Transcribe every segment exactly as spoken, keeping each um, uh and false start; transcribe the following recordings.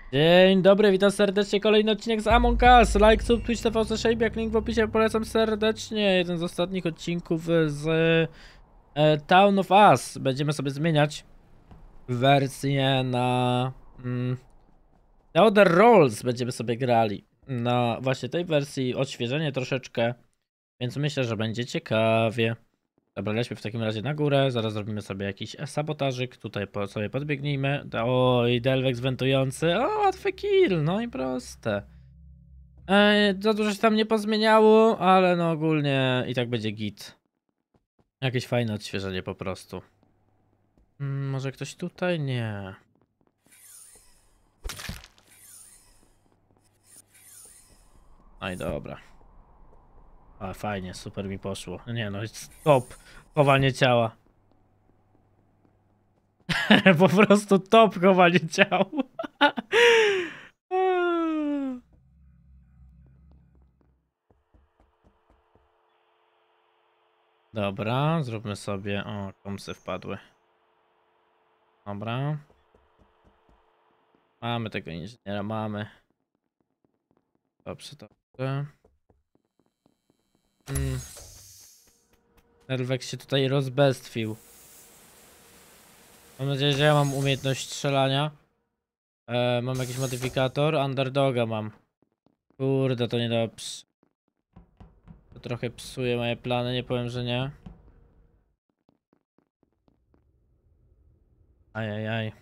Dzień dobry, witam serdecznie, kolejny odcinek z Among Us. Like, sub, Twitch, T V, Shape, jak link w opisie, polecam serdecznie. Jeden z ostatnich odcinków z e, Town of Us. Będziemy sobie zmieniać wersję na mm, The Other Roles. Będziemy sobie grali na właśnie tej wersji, odświeżenie troszeczkę, więc myślę, że będzie ciekawie. Dobra, lećmy w takim razie na górę, zaraz zrobimy sobie jakiś sabotażyk, tutaj po, sobie podbiegnijmy. Oj, Delvex wentujący, o, łatwy kill, no i proste. Ej, za dużo się tam nie pozmieniało, ale no ogólnie i tak będzie git. Jakieś fajne odświeżenie po prostu. Hmm, może ktoś tutaj? Nie. No i dobra. A fajnie, super mi poszło. Nie no, stop. Chowanie ciała. Po prostu top chowanie ciał. Dobra, zróbmy sobie... O, komsy wpadły. Dobra. Mamy tego inżyniera, mamy. Dobrze, dobrze. Hmm. Delvex się tutaj rozbestwił. Mam nadzieję, że ja mam umiejętność strzelania. E, mam jakiś modyfikator? Underdoga mam. Kurde, to niedobrze. To trochę psuje moje plany, nie powiem, że nie. Ajajaj.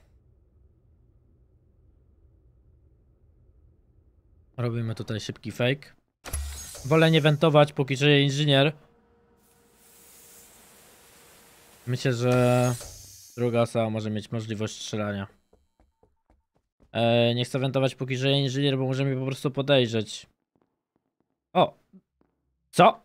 Robimy tutaj szybki fake. Wolę nie wentować, póki żyje inżynier. Myślę, że druga osoba może mieć możliwość strzelania. Eee, nie chcę wentować, póki żyje inżynier, bo może mi po prostu podejrzeć. O! Co?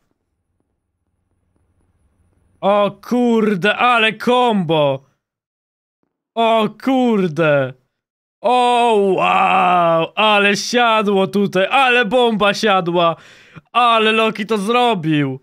O kurde, ale combo! O kurde! O wow! Ale siadło tutaj, ale bomba siadła! Ale Loki to zrobił!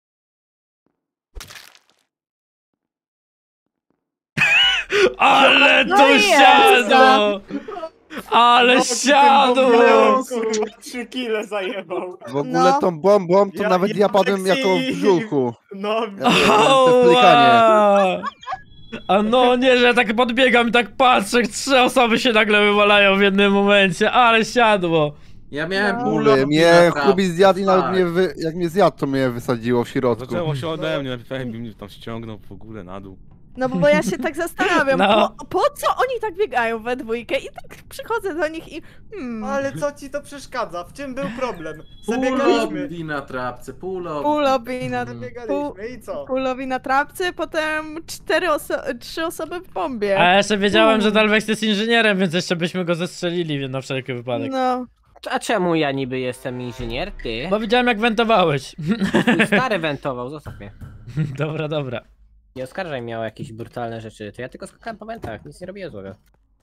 Ale No to jest, siadło! Ale siadło! Trzy kile zajebał. W ogóle No. tą bombą to Ja- nawet ja ja padłem Lexi- jako w brzuchu. No, Ja miałem te plikanie. Ała! A no nie, że ja tak podbiegam i tak patrzę, trzy osoby się nagle wywalają w jednym momencie, ale siadło. Ja miałem No. pół Mówię, lobby mnie naprawdę. Hubi zjadł i nawet Tak. mnie wy... jak mnie zjadł, to mnie wysadziło w środku. Zaczęło się ode mnie, najpierw mnie tam ściągnął w ogóle na dół. No bo ja się tak zastanawiam, No. po, po co oni tak biegają we dwójkę i tak przychodzę do nich i hmm, ale co ci to przeszkadza? W czym był problem? Pół Zabiegaliśmy. lobby na trapce, pół lobby. pół lobby na, pół, Zabiegaliśmy i co? pół lobby na trapce, potem cztery oso- trzy osoby w bombie. A ja jeszcze wiedziałem, że Delvex jest inżynierem, więc jeszcze byśmy go zestrzelili na wszelki wypadek. No, A czemu ja niby jestem inżynier? Ty? Bo widziałem, jak wentowałeś. Twój stary wentował, zostaw mnie. Dobra, dobra. Nie oskarżaj mnie o jakieś brutalne rzeczy, to ja tylko skakałem po wentach, nic nie robiłem złego.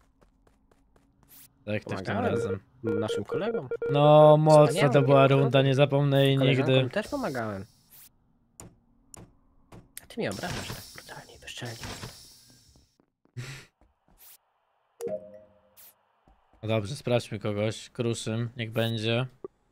Tak, tak tym Pomagałem razem. naszym kolegom. No, mocna to Wspaniałe, była nie? runda, nie zapomnę jej Koleżankom nigdy. też pomagałem. A ty mnie obrażasz tak brutalnie, bezczelnie. No dobrze, sprawdźmy kogoś. Kruszym, niech będzie.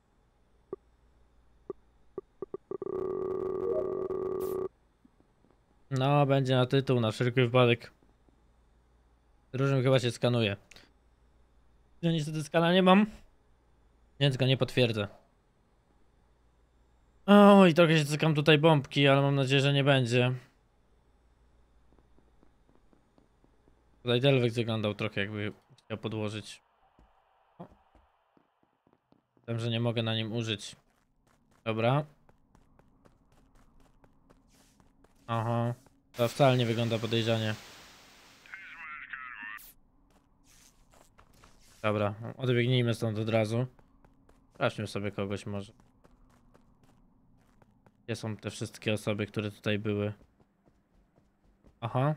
No, będzie na tytuł, na wszelki wypadek. Różnym chyba się skanuje. Ja niestety skana nie mam, więc go nie potwierdzę. O, i trochę się cykam tutaj bombki, ale mam nadzieję, że nie będzie. Tutaj Delvex wyglądał trochę, jakby chciał podłożyć. O. Wiem, że nie mogę na nim użyć. Dobra. Aha. To wcale nie wygląda podejrzanie. Dobra, odbiegnijmy stąd od razu. Sprawdźmy sobie kogoś może. Gdzie są te wszystkie osoby, które tutaj były? Aha.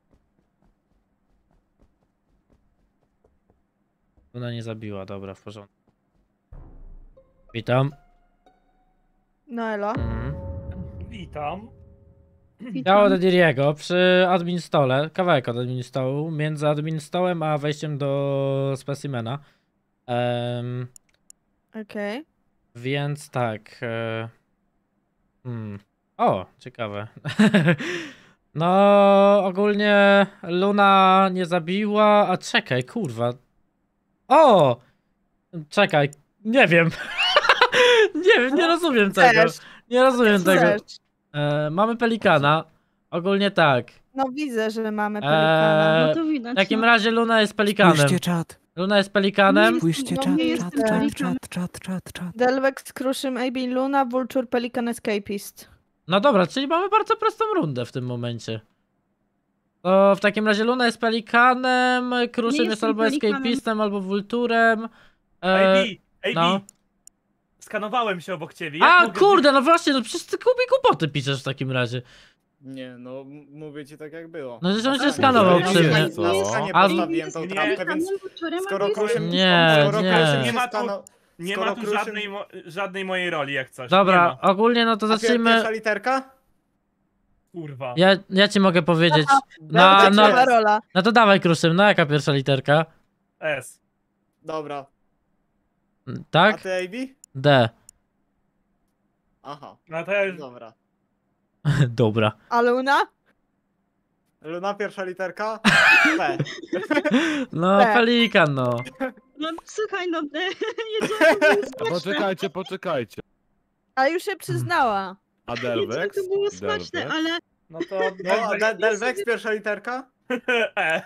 Ona nie zabiła, dobra, w porządku. Witam. no elo. Mhm. Witam. Ciało od Diriego przy admin stole, kawałek od admin stołu, między admin stołem a wejściem do specimena. Em, Okej. więc tak. E... Hmm. O, ciekawe. No, ogólnie Luna nie zabiła, a czekaj, kurwa. O! Czekaj, nie wiem. Nie wiem, nie rozumiem tego. Też, Nie rozumiem tego. też. E, mamy pelikana. Ogólnie tak. No widzę, że mamy pelikana. E, No to widać. w takim no. razie Luna jest pelikanem. Spójrzcie czat, Luna jest pelikanem. spójrzcie No czat, nie czat, jestem czat, pelikan. czat, czat, czat, czat. Delvex, Kruszym, A B, Luna, Vulture, Pelikan, Escapist. No dobra, czyli mamy bardzo prostą rundę w tym momencie. To w takim razie Luna jest pelikanem, Kruszym jest jestem albo pelikanem. escapistem, albo vulturem. A E, B, A B. no. Skanowałem się obok ciebie. Jak a mogę kurde, no właśnie, no przecież ty kupi kłopoty piszesz w takim razie. Nie, no m- mówię ci tak jak było. No, że on się Na skanował stanie. przy mnie. Na stanie A- postawiłem tą Nie. trapkę, więc Wieczorem, skoro a Kruszym... Nie, skoro nie. Kruszym Nie się ma tu- skano- Nie skoro ma tu Kruszym- żadnej, mo żadnej mojej roli jak coś. Nie Dobra, ma. ogólnie no to A pier- zacznijmy. Pierwsza literka? Kurwa. Ja, ja ci mogę powiedzieć. Dobra, Na, to no, jest. rola. no to dawaj Kruszym, no jaka pierwsza literka? S. Dobra. A Tak? ty A B? D. Aha, No to ja już... dobra. Dobra. A Luna? Luna, pierwsza literka? P. No, B. pelikan, no. No słuchaj, no jedzonko było A smaczne. poczekajcie, poczekajcie. Ale już się przyznała. A Delvex? Jedzonko było smaczne, Delvex? ale No to... No, a De- Delvex, pierwsza literka? E.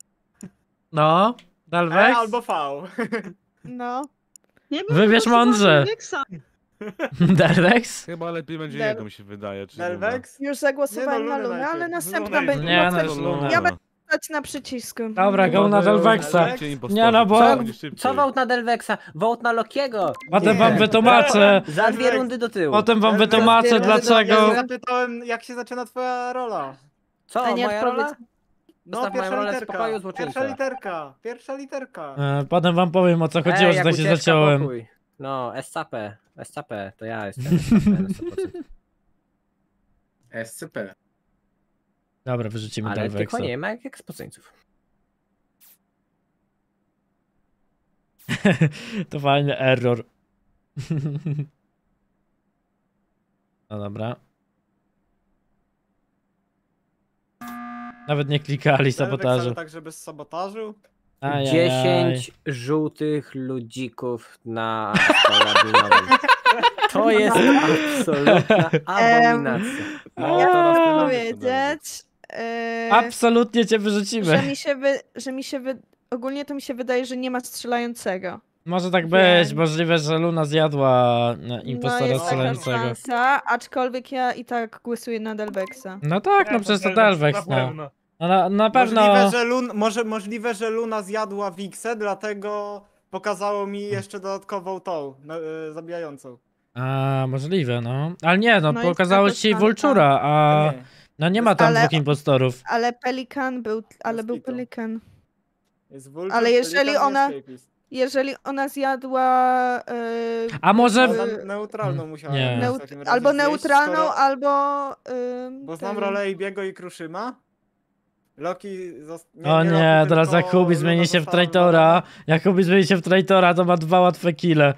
No, E Dalvex? albo V. No. nie bym Wybierz głosowała mądrze. na Weksa. Dalvex? Chyba lepiej będzie Del- jedno mi się wydaje, czy Delvex? Już zagłosowałem Nie, na no, Lunę Lunę, ale najpierw. następna Luna będzie... Nie, no, no, chcę- Luna. Ja będę stać na przycisku. Dobra, go na Delvexa. Nie, no bo- Co vote na Delvexa? Vote na Lokiego! Potem Nie. wam wytłumaczę. Za dwie rundy do tyłu. Potem wam Delvex, wytłumaczę ja- Ja dlaczego. się zapytałem, jak się zaczyna twoja rola. Co, A nie moja odpowiedz- rola? No, Zostaw moją pierwsza rolę w literka. spokoju, złoczyńca. Pierwsza literka. Pierwsza literka. E, Potem wam powiem o co chodziło, Ej, że jak tak się ucieczka, zaciąłem. pokój. No, S C P. S C P, to ja jestem S C P na sto procent. S C P. Dobra, wyrzucimy Ale Delvexa. tylko nie ma jak ekspozyńców. To fajny error. No dobra. Nawet nie klikali Delvex, sabotażu. ale tak, że bez sabotażu? Ajajaj. dziesięć żółtych ludzików na stole adminowym. To jest absolutna abominacja. No, Ja teraz ty chcę będziesz powiedzieć, e, Absolutnie cię że wyrzucimy. mi się wy, że mi się wy, ogólnie to mi się wydaje, że nie ma strzelającego. Może tak Wiem. być, możliwe, że Luna zjadła e, No impostora jest taka strzelającego. szansa, aczkolwiek ja i tak głosuję na Delvexa. No tak, no Nie, przecież to Delvex, Delvex, na no. pewno. No na, na pewno... Możliwe, że Lun, może, możliwe, że Luna zjadła Wixę, dlatego pokazało mi jeszcze dodatkową tą, no, y, zabijającą. A, możliwe, no. Ale nie, no, No jest pokazało taka ci szansa. Vultura, a... Nie. No nie ma tam Ale- dwóch impostorów. Ale Pelikan był, ale był Mosquito. Pelikan. Jest Vulture, Ale jeżeli Pelikan i ona- Escapist. Jeżeli ona zjadła... e, A może... Ona neutralną musiała Nie. w neut- takim razie albo zjeść, neutralną, skoro- albo... ym, Bo znam ten- rolę Ibiego i Kruszyma. Loki... Zost... O nie, Loki, teraz tylko Jakubi Luna zmieni się w została traitora. Jakubi zmieni się w traitora, to ma dwa łatwe kille.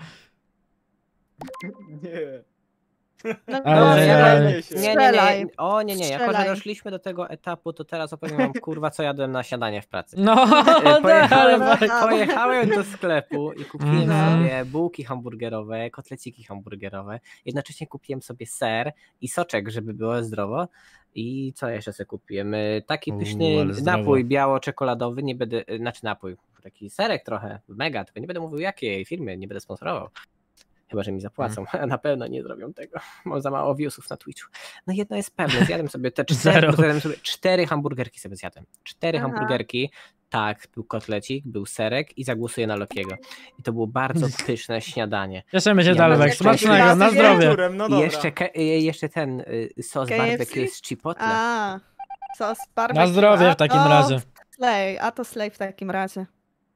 wywalona. Nie. No, Ale- no, Ej, strzelaj. ej, Nie, nie, Strzelaj. nie. O nie, nie. Jako, że Strzelaj. doszliśmy do tego etapu, to teraz opowiem wam kurwa, co jadłem na śniadanie w pracy. No, E, Pojechałem, Delvex. pojechałem do sklepu i kupiłem Mhm. sobie bułki hamburgerowe, kotleciki hamburgerowe. Jednocześnie kupiłem sobie ser i soczek, żeby było zdrowo. I co jeszcze sobie kupiłem? E, Taki Uuu, pyszny ale zdrowo. napój biało-czekoladowy, nie będę, e, znaczy napój, taki serek trochę, mega, tylko nie będę mówił jakiej firmy, nie będę sponsorował. Chyba, że mi zapłacą. Na pewno nie zrobią tego. Mam za mało viewsów na Twitchu. No jedno jest pewne, zjadłem sobie te cztery, Zero. zjadłem sobie cztery hamburgerki sobie zjadłem. Cztery Aha. hamburgerki, tak, był kotlecik, był serek i zagłosuję na Lokiego. I to było bardzo pyszne śniadanie. Cieszymy się, Ja Delvex. mam jeszcze Smacznego, na kilka zdrowie. Wieczorem, no I dobra. jeszcze, ke- y, jeszcze ten y, sos K F C? barbecue z chipotle. A, sos barbecue. Na zdrowie a w takim to razie. Slay, a to slay w takim razie.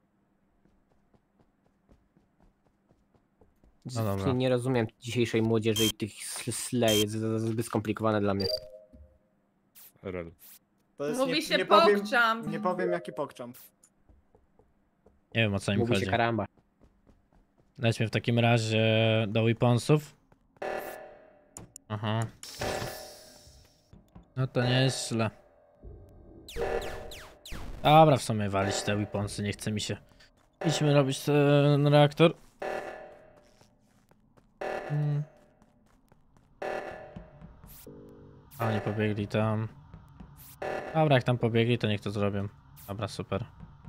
No dobra. Czyli nie rozumiem dzisiejszej młodzieży i tych sl- slay, jest za- za- zbyt skomplikowane dla mnie. Rel. To jest Mówi nie, się nie powiem, pokczam. nie powiem jaki pokczam. Nie wiem o co im Mówi się chodzi. karamba. Lećmy w takim razie do weaponsów. Aha. No to nie jest źle. Dobra, w sumie walić te weaponsy, nie chce mi się. Idźmy robić ten reaktor. Hmm. A oni pobiegli tam. Dobra, jak tam pobiegli, to niech to zrobią. Dobra, super.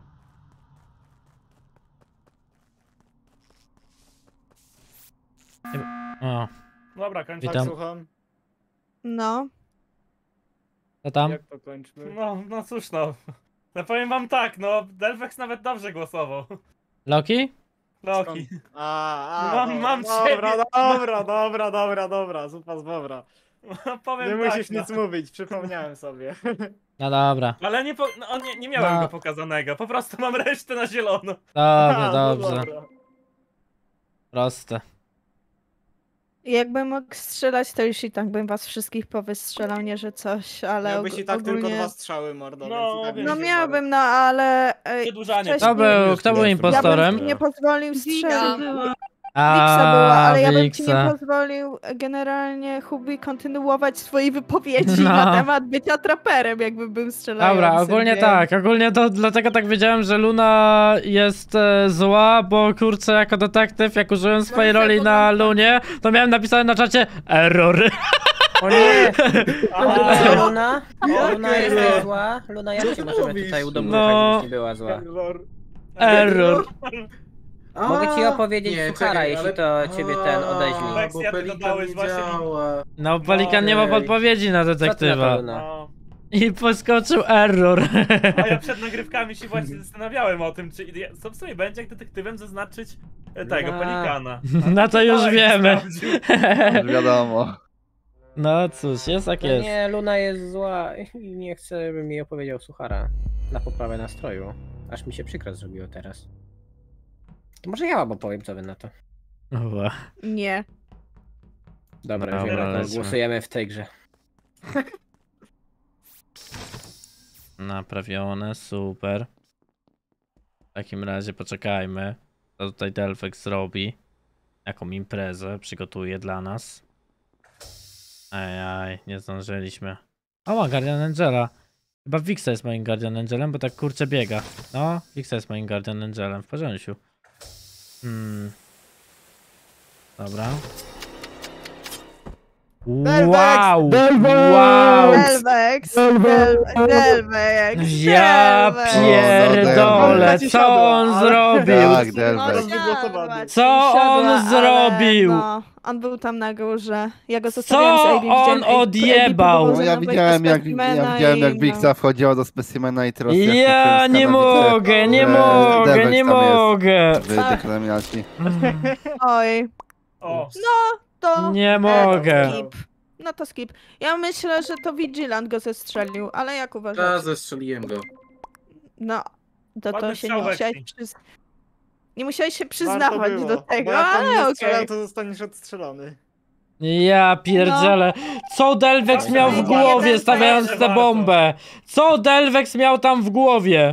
O, Dobra, kończę. Witam. Tak, słucham. No. co tam? Jak to kończmy? No, no cóż no. No powiem wam tak, no, Delvex nawet dobrze głosował. Loki? Loki. A, a, Mam- dobra, mam dobra, ciebie. dobra, dobra, dobra, dobra, zupa z bobra. No, powiem Nie tak, musisz no. nic mówić, przypomniałem sobie. No dobra. Ale nie, po, no, on nie, nie miałem No. go pokazanego, po prostu mam resztę na zielono. Dobrze, A, no dobrze. dobra. Proste. Jakbym mógł strzelać, to już i tak bym was wszystkich powystrzelał, nie że coś, ale Miałbyś og- i tak ogólnie... tylko dwa strzały, mordo, No, więc i tak wiem. No byś się miałbym, no ale... e, Przedłużanie. wcześniej- Kto był, kto był Ja impostorem? Ja bym nie pozwolił Wika strzelić. była. Wiksa była, ale ja bym ci Wiksa. nie pozwolił e, generalnie, Hubi, kontynuować swojej wypowiedzi No. na temat bycia traperem, jakby był strzelającym. Dobra, ogólnie więc- tak, ogólnie to dlatego tak wiedziałem, że Luna jest e, zła, bo kurczę jako detektyw, jak użyłem swojej No i roli sobie na podam- Lunie, to miałem napisane na czacie error. O nie! Aha. Co, Luna? Luna Okej, jest no. zła? Luna, jak Co się ty możemy mówisz? tutaj udobruchać, No. żebyś nie była zła? Error. Error. Mogę ci A, opowiedzieć nie, suchara, czekaj, jeśli ale- to ciebie ten A, odeśli. Weksja, bo ty pelikan dodałeś nie właśnie- działa. No, Pelikan nie ma Okej. podpowiedzi na Co ty na to, detektywa. Luna? No. I poskoczył error. A ja przed nagrywkami się właśnie zastanawiałem o tym, czy co w sumie będzie, jak detektywem zaznaczyć e, tego, No. pelikana. No to już Ale wiemy. sprawdził. Już wiadomo. No cóż, jest jak No jest. nie, Luna jest zła i nie chcę, żebym jej opowiedział suchara. Na poprawę nastroju. Aż mi się przykro zrobiło teraz. To może ja wam opowiem, co wy na to. Ła. Nie. Dobra, Dobra, już wiem, jak lecimy. głosujemy w tej grze. Naprawione, super. W takim razie poczekajmy, co tutaj Delvex zrobi. Jaką imprezę przygotuje dla nas. Ajaj, nie zdążyliśmy. O, ma Guardian Angela. Chyba Wixa jest moim Guardian Angelem, bo tak kurczę biega. No, Wixa jest moim Guardian Angelem, w porządku. Hmm. Dobra. Wow! Wow! Delvex! Del- Delvex! Ja Delvex! pierdolę, Delvex. co on zrobił? Tak, Delvex. No, Wygłosowany. siadła, Co on siadła, zrobił? Ale, no, on był tam na górze. Ja go Co zostawiłam z A B, on widziałem A B, odjebał? próbował No ja ze mną widziałem wejść jak, do ja specimena widziałem i jak no. Wixa wchodziła do specimena i teraz Ja nie mogę, nie mogę, nie mogę. Wy deklamiaci. Oj, O, to... Nie e, mogę. Skip. No to skip. Ja myślę, że to Vigilant go zestrzelił, ale jak Ja uważasz? zestrzeliłem go. No, to, to Ładny się strzał, nie musiałeś Weksi. przyz... Nie musiałeś się Warto przyznawać było, do bo tego, jak tam ale nie okej. strzelam, to zostaniesz odstrzelony. Ja pierdzielę. Co Delvex miał w głowie stawiając tę bombę? Co Delvex miał tam w głowie?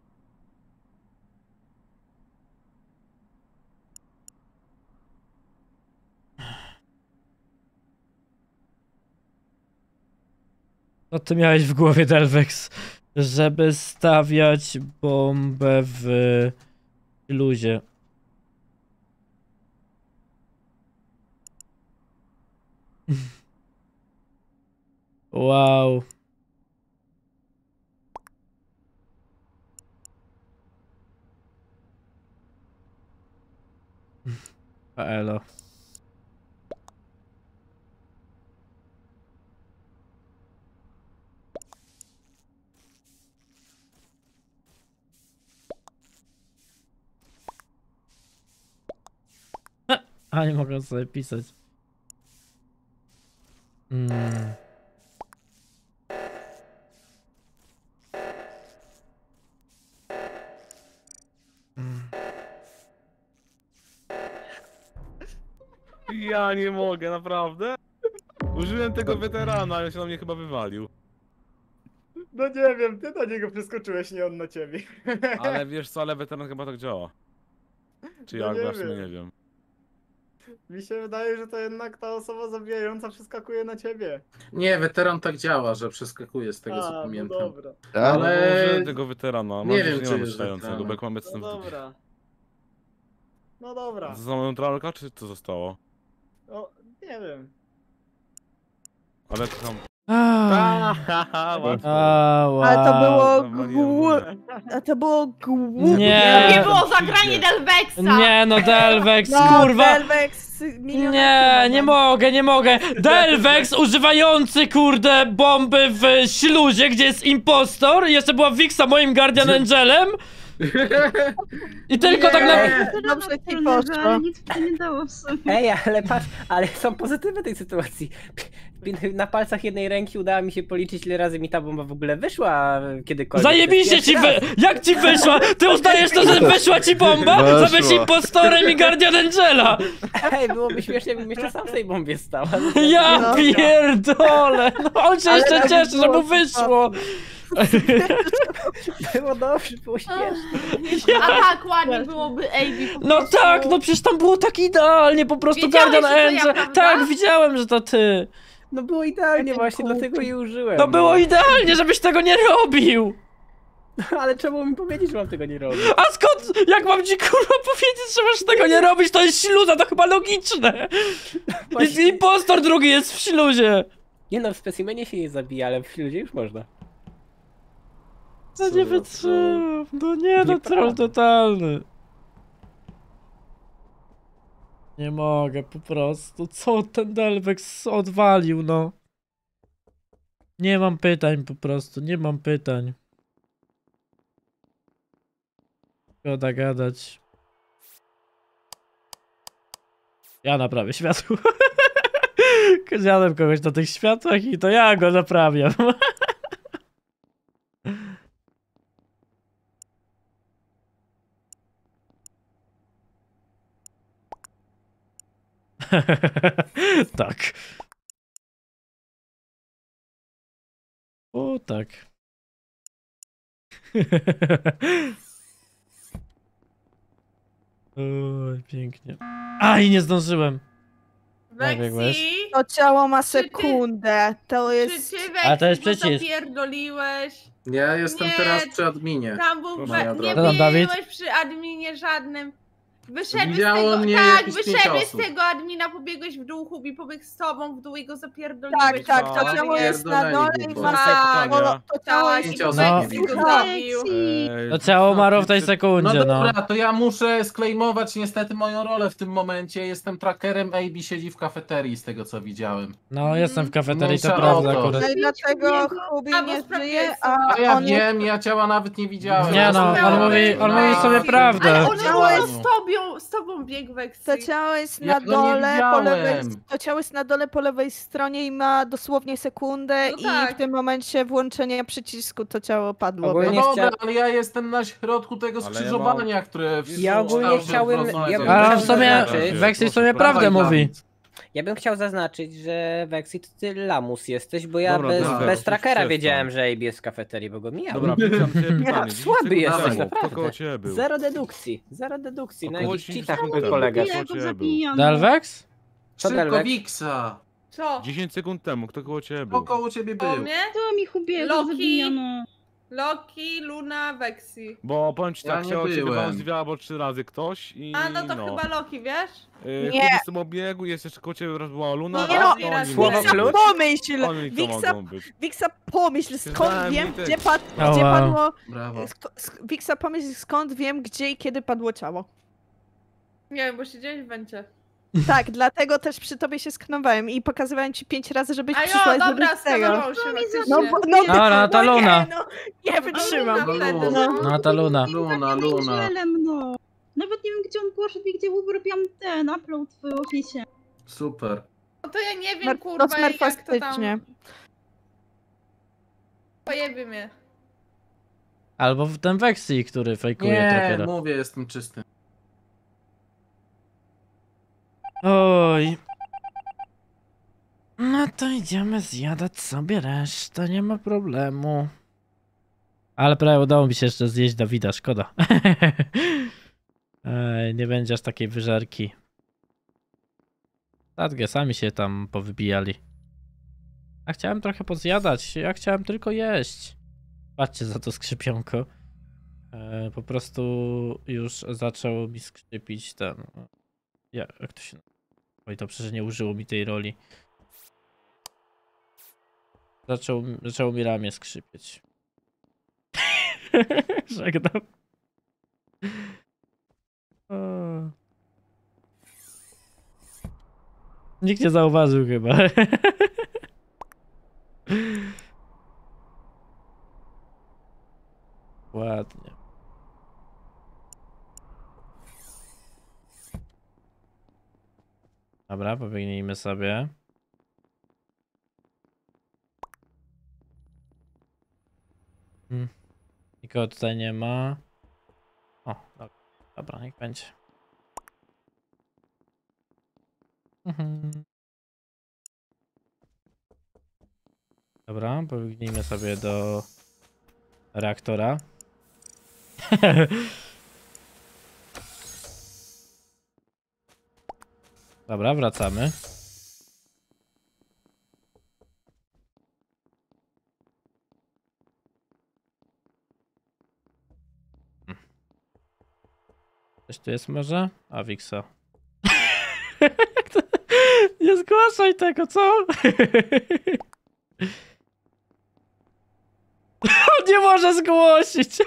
Co ty miałeś w głowie, Delvex? Żeby stawiać bombę w luzie. Wow. Elo. A nie mogę sobie pisać. Mm. Ja nie mogę, naprawdę? Użyłem tego weterana, ale się na mnie chyba wywalił. No nie wiem, ty na niego przeskoczyłeś, nie on na ciebie. Ale wiesz co, ale weteran chyba tak działa. Czy No ja nie właśnie wiem. nie wiem. Mi się wydaje, że to jednak ta osoba zabijająca przeskakuje na ciebie. Nie, weteran tak działa, że przeskakuje z tego co A, no pamiętam. dobra. Tak? Ale- Ale... Użyłem tego weterana, mam nie nie wiem, wiem, czy nie mam jest czytającego, weteran. bo jak mam No jestem w dupie. dobra. No dobra. Została neutralka, czy co zostało? O, nie wiem. Ale to tam... Ah, Haha, łatwo. a, wow. Ale to było Zawaliłem głu... runę. A to było głupie. Nie. Nie było zagranie Delvexa! Nie no, Delvex, No, kurwa! Delvex, milion Nie, razy nie mam. mogę, nie mogę! Delvex używający, kurde, bomby w śluzie, gdzie jest impostor, i jeszcze była Wixa moim Guardian Angelem. I tylko tak na... Dobrze ci Trudne, że poszło. nic by to nie dało w sumie. Ej, ale patrz, ale są pozytywy tej sytuacji. Na palcach jednej ręki udało mi się policzyć, ile razy mi ta bomba w ogóle wyszła kiedykolwiek. Zajebiście ci wy... Jak ci wyszła? Ty uznajesz to, że wyszła ci bomba? Weszła. Że byś impostorem i Guardian Angela! Ej, byłoby śmiesznie, jakbym jeszcze sam w tej bombie stał. Ja No. pierdolę! No on się Ale jeszcze tak cieszy, że było mu wyszło! Było dobrze, było śmiesznie. A tak ładnie byłoby A B po No prostu. tak, no przecież tam było tak idealnie, po prostu Wiedziałeś, Guardian że to ja, Angel. prawda? Tak, widziałem, że to ty. No było idealnie właśnie, dlatego je użyłem. No było idealnie, żebyś tego nie robił! Ale czemu mi powiedzieć, że mam tego nie robić? A skąd, jak mam ci kurwa powiedzieć, że masz tego nie robić, to jest śluza, to chyba logiczne! I Właśnie- impostor drugi jest w śluzie! Nie no, w specimenie się nie zabija, ale w ludzie już można. No nie wytrzymam, no nie, no Nieprawda. troll totalny. Nie mogę, po prostu, co ten Delvex odwalił, no. Nie mam pytań po prostu, nie mam pytań. Szkoda gadać. Ja naprawię światło. Zjadłem kogoś na tych światłach i to ja go naprawiam. Tak. O tak. Oj, pięknie. Aj, nie zdążyłem. Jak biegłeś? Vexi, To ciało ma Czy ty- sekundę. To czy jest... ty A to jest Vexi, bo przycisk. zapierdoliłeś? Ja jestem Nie. teraz przy adminie. Tam był, Proszę, we, ja nie droga. Co tam, Dawid? byłeś przy adminie żadnym. Wyszedłeś z Widziało tego, mnie tak, jakieś pięć wyszedłeś z osób. tego admina, pobiegłeś w dół, Hubi pobiegł z tobą w dół i go zapierdoliłeś. Tak, tak, A, to ciało jest na dole i pierdoleni ma... było. Tak, To, Pytania. to ciało tak, jest... Pięć osób No. nie i go widziałem. zabił. Ej, To ciało umarło w tej czy- No sekundzie, no. dobra, to ja muszę sklejmować niestety moją rolę w tym momencie. Jestem trackerem, A B siedzi w kafeterii z tego co widziałem. No, jestem w kafeterii, to Mniejsza prawda o to. akurat. No i dlatego Hubi A, bo nie sprawię żyje, sobie. a A ja on jest... wiem, ja ciała nawet nie widziałem. Nie no, on mówi- on mówi sobie prawdę. Ale on Ciało było jest- z tobą, z tobą biegł Vexi. To ciało jest Ja na go nie dole po lewej... widziałem. To ciało jest na dole po lewej stronie i ma dosłownie sekundę No i tak. w tym momencie włączenia przycisku to ciało padło. Ogólnie No nie dobra, chcia- ale ja jestem na środku tego Ale ja skrzyżowania, które... Ja ogólnie kształcie chciałem- rozmawiać. ja bym Ale chciał w sumie zaznaczyć- Vexi w sumie Proszę, prawdę Dawaj, mówi. Dawid. Ja bym chciał zaznaczyć, że Vexi to ty lamus jesteś, bo ja Dobra, bez, dobra, bez już trackera przestań. wiedziałem, że A B jest w kafeterii, bo go mijałem. Dobra, pytam cię pytanie. Słaby dziesięć jesteś, sekund temu, naprawdę. Kto koło ciebie był? Zero dedukcji, zero dedukcji, na Około jakichś dziesięć cheatach sekund mój temu. kolega. Kto Ja koło go ciebie był? zabijam. Delvex? Co Szybko, Delvex? Wiksa! Co? dziesięć sekund temu, kto koło ciebie Kto był? koło ciebie O był? mnie? To mi Hubiego Loki. zabijano. Loki, Luna, Vexi. Bo powiem ci Ja tak, nie chciał ciebie byłem. chyba dwie albo trzy razy ktoś i A no to chyba Loki, wiesz? Yy, Nie. Chudy z tobą biegł, jest jeszcze koło ciebie raz była Luna, Nie a no, oni nie słowo mogą klucz? być. Pomyśl! Oni to Wiksa, mogą być. Wiksa pomyśl, skąd Przyznałem wiem, mi też. gdzie, pad, Ała. gdzie padło... Brawo. sk- sk- Wiksa pomyśl, skąd wiem, gdzie i kiedy padło ciało. Nie wiem, bo siedziałeś w wencie. Tak, dlatego też przy tobie się sknowałem i pokazywałem ci pięć razy, żebyś A przyszła jo, i dobra, zrobić tego. skanował się faktycznie. No, bo, no, Dobra, no to no Luna. Nie, no, nie wytrzymam. Luna wtedy, Luna. no. No to Luna. Luna, Luna. Angelem, no. Nawet nie wiem, gdzie on poszedł i gdzie robiłam ten upload w oficie. Super. No to ja nie wiem, Mer- kurwa, no, jak to smerfastycznie. tam... Pojebie mnie. Albo w ten Vexi, który fejkuje Nie, trackera. mówię, jestem czysty. Oj. No to idziemy zjadać sobie resztę, nie ma problemu. Ale prawie udało mi się jeszcze zjeść Dawida, szkoda. Ej, nie będzie aż takiej wyżerki. Sadgę, sami się tam powybijali. A chciałem trochę pozjadać, ja chciałem tylko jeść. Patrzcie za to skrzypionko. E, po prostu już zaczął mi skrzypić ten... Ja, jak to się... Oj, to przecież nie użyło mi tej roli. Zaczął, zaczęło mi ramię skrzypieć. Żegnam. O. Nikt nie zauważył chyba. Ładnie. Dobra, pobiegnijmy sobie. Hmm. Nikogo tutaj nie ma. O, dobra, dobra, niech będzie. Mhm. Dobra, pobiegnijmy sobie do reaktora. Dobra, wracamy. Coś tu jest może? A, Wiksa. Nie zgłaszaj tego, co? On nie może zgłosić.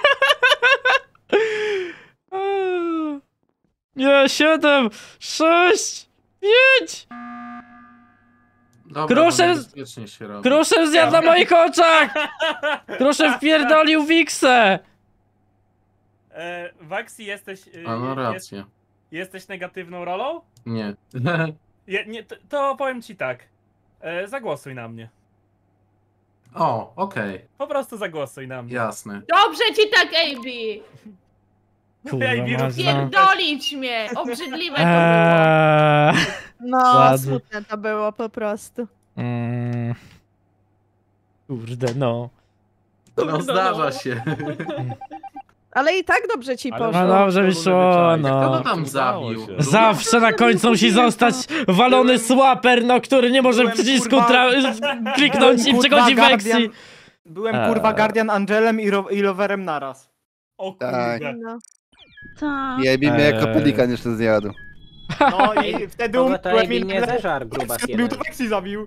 Nie, siedem, sześć, pięć. Dobra, Kruszę- bo niebezpiecznie się robi. Kruszę zjadł na moich oczach! Kruszę wpierdolił Wiksę! E, Waxi, jesteś... e, A no jest, rację. jesteś negatywną rolą? Nie. Je, nie, to, to powiem ci tak. E, zagłosuj na mnie. O, okej, Po prostu zagłosuj na mnie. jasne. Dobrze ci tak, A B! Kurwa, Ej, wirus masz, no. Pierdolić mnie! Obrzydliwe to było. Eee, No, Ładnie. smutne to było po prostu. mm, kurde, no. No zdarza się. Ale i tak dobrze ci Ale poszło. No dobrze mi szło, Kto no. to tam zabił? Zawsze na końcu musi zostać walony słaper, no, który nie może Byłem, przycisku kurwa, tra- kliknąć i Kurwa, przechodzi Guardian- Vexi. Byłem Eee. kurwa Guardian Angelem i, ro i Loverem naraz. O Tak. kurde. No. Tak. Jebi mnie jako Eee. pelikan jeszcze zjadł. No i wtedy Kogo to umarłem Ebi i nie nagle zeżar, grubas zabił, jeden. to Vexi zabił.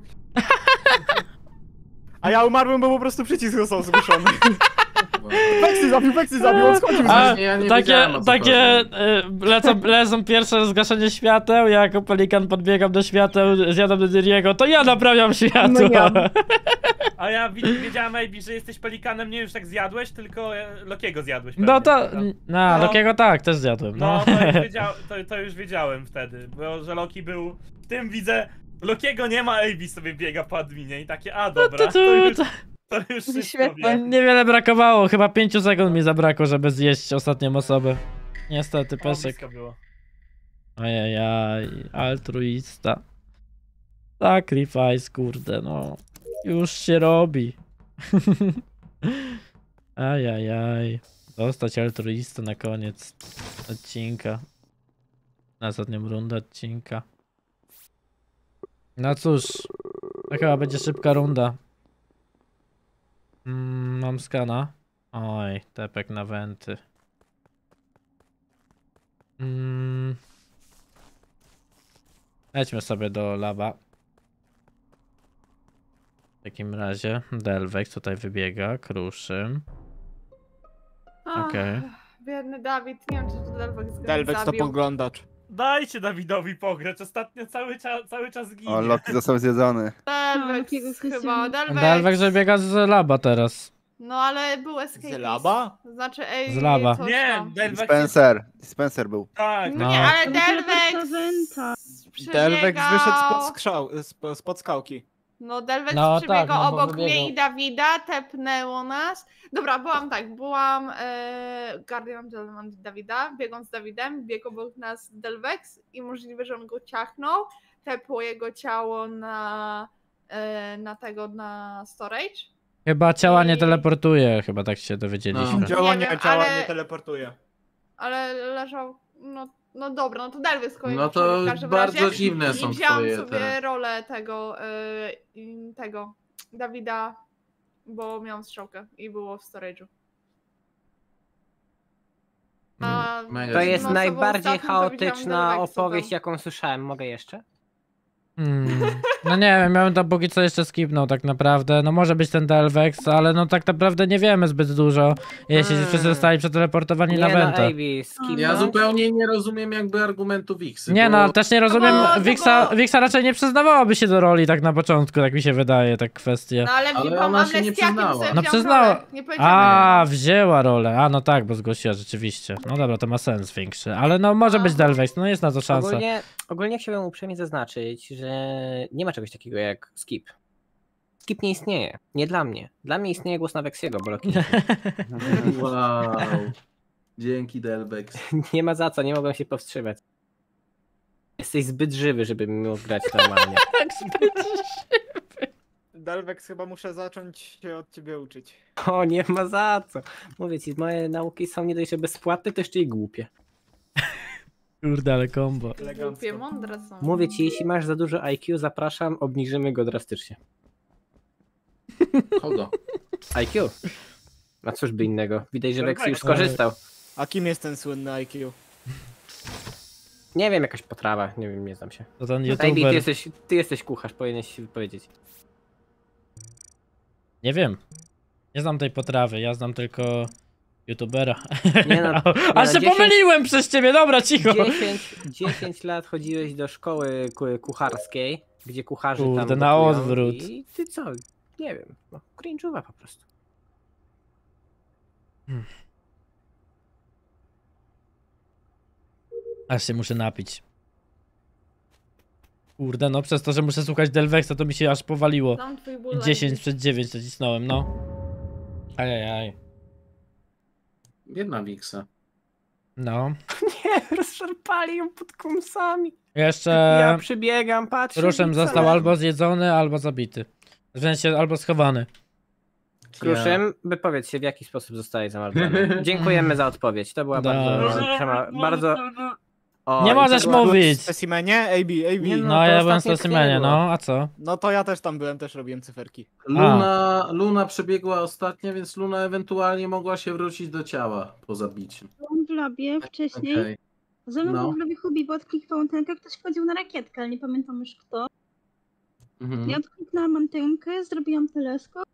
A ja umarłem, bo po prostu przycisk został zgłoszony. Vexi zabił, Vexi zabił, on schodził z A, Właśnie ja nie takie, wiedziałem, o co takie chodzi. y, lecą, lecą pierwsze zgaszenie świateł, ja jako pelikan podbiegam do świateł, zjadam do Diriego, to ja naprawiam światło. No ja. A ja wi- wiedziałem, Ejbi, że jesteś pelikanem, nie już tak zjadłeś, tylko e, Lokiego zjadłeś. No pewnie, to, prawda? no, No. Lokiego tak, też zjadłem, No, no. to już, wiedział, to, to już wiedziałem wtedy, bo że Loki był... W tym widzę, Lokiego nie ma, Ejbi sobie biega po adminie i takie, a dobra, to- to już, to- to już wszystko Świetnie. wiem. Niewiele brakowało, chyba pięciu sekund mi zabrakło, żeby zjeść ostatnią osobę. Niestety, O, Peszek. blisko było. Ajajaj, altruista. Sacrifice, kurde, no. Już się robi. Ajajaj. Dostać altruistę na koniec odcinka. Na ostatnią rundę odcinka. No cóż, to chyba będzie szybka runda. Mm, mam skana. Oj, tepek na wenty. Mm. Lećmy sobie do laba. W takim razie Delvex tutaj wybiega, Kruszym. Ach, Okej. Biedny Dawid, nie wiem czy to Delvex go nie Delvex to zabił. poglądacz. Dajcie Dawidowi pograć, ostatnio cały, cza cały czas ginie. O, Loki został zjedzony. Delvex Jakiego chyba, Krystiana? Delvex. Delvex wybiega z laba teraz. No ale był escapist. Z laba? Znaczy, ej, Z laba. coś Nie, tam. Delvex jest... Dispenser. Dispenser był. Tak, No No. nie, ale To dopiero Delvex ta Wenta. Delvex wyszedł spod, przebiegał- skrzał, sp- spod skałki. No Delvex No tak, przebiegał no bo obok mnie wybiegał. i Dawida, tepnęło nas. Dobra, byłam tak, byłam e, Guardian Angelem Dawida, biegąc z Dawidem, biegł obok nas Delvex i możliwe, że on go ciachnął, tepło jego ciało na, e, na tego, na storage. Chyba ciała nie I- teleportuje, chyba tak się dowiedzieliśmy. No. Działanie wiem, ciała ale- nie teleportuje. Ale leżał, no No dobra, no to Delvex kolejny No to w każdym bardzo razie. dziwne są I wzięłam twoje sobie te... rolę tego, yy, tego, Dawida, bo miałam strzałkę i było w storage'u. A Mega To dziwne. jest no, najbardziej ostatnio to widziałam chaotyczna Delvexa tam. opowieść, jaką słyszałem. Mogę jeszcze? Hmm. No nie wiem, ja bym to póki co jeszcze skipnął tak naprawdę. No może być ten Delvex, ale no tak naprawdę nie wiemy zbyt dużo, jeśli Hmm. wszyscy zostali przeteleportowani na Nie no, Venta. A B, skip. Ja zupełnie nie rozumiem jakby argumentu Wixy. Nie bo... no, ale też nie rozumiem, No bo- no Wixa, bo- Wixa raczej nie przyznawałaby się do roli tak na początku, tak mi się wydaje, tak kwestia. No ale, Ale byłam ona się nie amnestiakiem, przyznała. sobie No wziąłam przyznała. rolę. Nie powiedziałem. A, wzięła rolę. A, no tak, bo zgłosiła rzeczywiście. No dobra, to ma sens większy. Ale no może być Aha. Delvex, no jest na to szansa. Ogólnie, ogólnie chciałbym uprzejmie zaznaczyć, że nie ma czegoś takiego jak skip. Skip nie istnieje. Nie dla mnie. Dla mnie istnieje głos na Vexiego, bo Loki Wow. Dzięki Delvex. nie ma za co, nie mogłem się powstrzymać. Jesteś zbyt żywy, żeby mi mógł grać normalnie. Delvex, chyba muszę zacząć się od ciebie uczyć. O, nie ma za co. Mówię ci, moje nauki są nie dość, że bezpłatne, to jeszcze i głupie. Kurde, ale kombo. Głupie, Elegancko. mądre są. Mówię ci, jeśli masz za dużo I Q, zapraszam, obniżymy go drastycznie. Kogo? I Q. A cóż by innego. Widać, że Delvex. Vexi już skorzystał. A kim jest ten słynny I Q? Nie wiem, jakaś potrawa, nie wiem, nie znam się. To ten A B, ty youtuber. jesteś, ty jesteś kucharz, powinieneś się wypowiedzieć. Nie wiem. Nie znam tej potrawy, ja znam tylko youtubera. Nie no, A no, się dziesięć- pomyliłem przez ciebie, dobra, cicho. dziesięć, dziesięć lat chodziłeś do szkoły ku- kucharskiej, gdzie kucharzy Kurde, tam na gotują odwrót. I ty co? Nie wiem, no cringe'owa po prostu. Aż się muszę napić. Kurde, no przez to, że muszę słuchać Delvexa, to mi się aż powaliło. Znam twój ból. dziesięć przed dziewięć nacisnąłem, no. Ajajaj. Jedna Wixa. No. Nie, rozszarpali ją pod kąsami. Jeszcze Ja przybiegam, patrzę. Kruszem i co? został albo zjedzony, albo zabity. W sensie, albo schowany. Kruszem, wypowiedz się, w jaki sposób zostaje zamordowany. Dziękujemy za odpowiedź, to była bardzo... Dobrze. przema- bardzo... O, Nie i możesz to była- mówić! W specimenie? A B, A B. Nie No, No, to ja byłem w ostatnie specimenie, było. no, a co? No to ja też tam byłem, też robiłem cyferki. Luna, Luna przebiegła ostatnio, więc Luna ewentualnie mogła się wrócić do ciała po zabiciu. Byłam w labie wcześniej. Okej. Ze mną No. był w labie Hubi, bo odkliknął antenkę, ktoś chodził na rakietkę, ale nie pamiętam już kto. Mhm. Ja odkliknęłam antenkę, zrobiłam teleskop.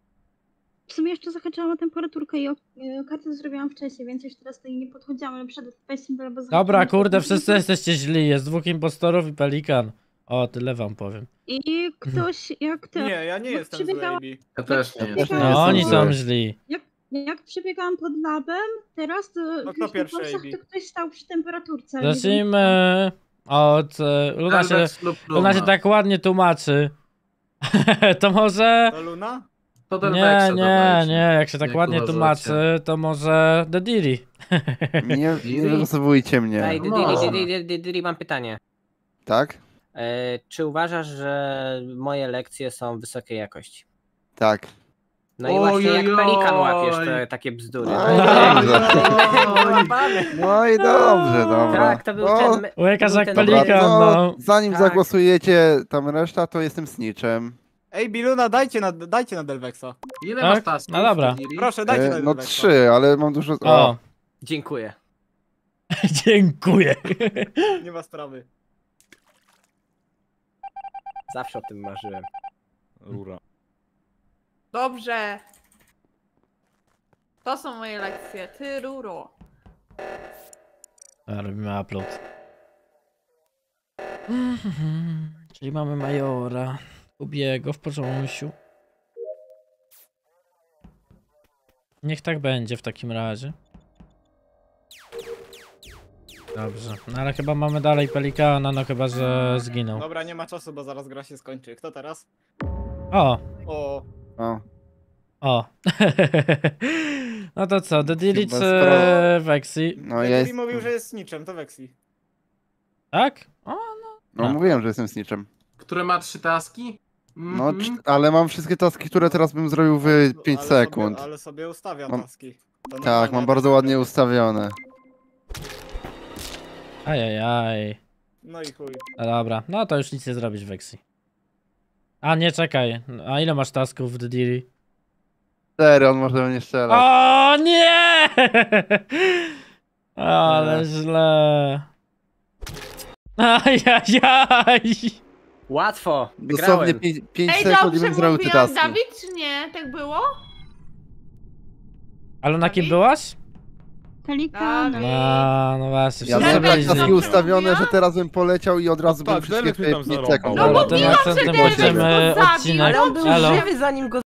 W sumie jeszcze zahaczałam o temperaturkę i o, o kartę zrobiłam wcześniej, więc już teraz do niej nie podchodziłam, ale przed wejściem do labu Dobra, zahaczyłam kurde, o- wszyscy jesteście źli, jest dwóch impostorów i pelikan. O, tyle wam powiem. I ktoś, jak to... Nie, ja nie jak jestem zły, przebiegała- A B. Ja też nie Ja jestem. też nie No, oni jestem są zły. źli. Jak przebiegałam pod labem, teraz to, kto gdzieś na pierwszy, forsach, A B? to ktoś stał przy temperaturce. ale nie wiem, Zacznijmy od... e, Luna się, Delvex lub Luna się tak ładnie tłumaczy. To może... To Luna? To Nie, Delvexa nie, dawajcie. nie, jak się tak Jak ładnie uważacie? tłumaczy, to może The Diri. Nie, nie wylosowujcie mnie. Ej, Didi, Można. Didi, Didi, Didi, mam pytanie. Tak? E, czy uważasz, że moje lekcje są wysokiej jakości? Tak. No i właśnie jak Ojojoj. pelikan łapiesz te takie bzdury. No To i jest- dobrze. Łapany. No i dobrze, dobra. Tak, to był No, ten... me- Łykasz był jak ten pelikan, moment. no. Zanim Tak. zagłosujecie tam reszta, to jestem snitchem. A B, Luna, dajcie na, dajcie na Delvexa. Ile Tak? masz tasków? No dobra. Didi? Proszę, dajcie na E, no Delvexa. trzy, ale mam dużo... O, Dziękuję. dziękuję. Nie ma sprawy. Zawsze o tym marzyłem. Rura. Dobrze. To są moje lekcje. Ty, Ruro. A, robimy upload. Czyli mamy Majora, Ubiego w porządku. Niech tak będzie w takim razie. Dobrze, no ale chyba mamy dalej Pelikana, no chyba, że zginął. Dobra, nie ma czasu, bo zaraz gra się skończy. Kto teraz? O, O, O, o. No to co, The Dili Chyba czy spro- Vexi? no ja ja jest... mówił, że jest snitchem, to Vexi. Tak? O, No A. mówiłem, że jestem snitchem. Które ma trzy taski? No, Mhm. cz- ale mam wszystkie taski, które teraz bym zrobił w pięć Ale sekund. Sobie, ale sobie ustawia Mam- taski. To Tak, normalnie, mam ja bardzo też ładnie robię. ustawione. Ajajaj. No i chuj. No dobra, no to już nic nie zrobisz w Vexi. A nie, czekaj. A ile masz tasków w The Deary? Cztery, on może mnie strzelać. O nie! Ale źle. Ajajaj! Łatwo, Dosłownie wygrałem. 5 Ej, sekund i dobrze bym zrobił te mówiłam, taski. Dawid, czy nie? Tak było? Ale na kim byłaś? Pelikan. Dawid. A, no właśnie. Ja wszyscy miałem tak byli taski źli. ustawione, że mówiła? teraz bym poleciał i od razu No bym tak, wszystkie Delvex mnie tam pięć zarąbał. sekund. No Dobra, bo tym mówiłam, akcentem że Delvex kończymy go zabił. odcinek. Ale on był Elo. żywy zanim go